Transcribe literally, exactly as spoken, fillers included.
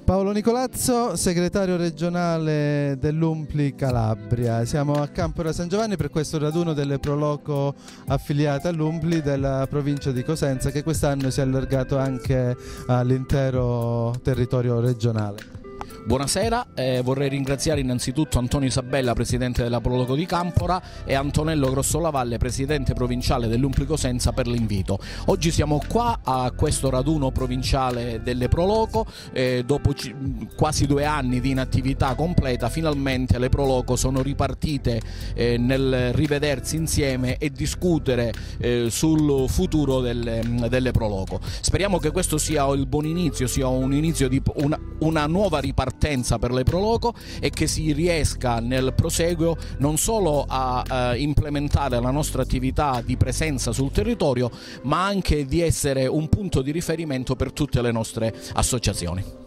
Paolo Nicolazzo, segretario regionale dell'U M P L I Calabria. Siamo a Campora San Giovanni per questo raduno delle Proloco affiliate all'U M P L I della provincia di Cosenza, che quest'anno si è allargato anche all'intero territorio regionale. Buonasera, eh, vorrei ringraziare innanzitutto Antonio Isabella, presidente della Proloco di Campora, e Antonello Grossolavalle, presidente provinciale dell'U M P L I Cosenza, per l'invito. Oggi siamo qua a questo raduno provinciale delle Proloco, eh, dopo quasi due anni di inattività completa, finalmente le Proloco sono ripartite eh, nel rivedersi insieme e discutere eh, sul futuro delle, delle Proloco. Speriamo che questo sia il buon inizio, sia un inizio di una, una nuova ripartenza per le Proloco, e che si riesca nel proseguo non solo a, a implementare la nostra attività di presenza sul territorio, ma anche di essere un punto di riferimento per tutte le nostre associazioni.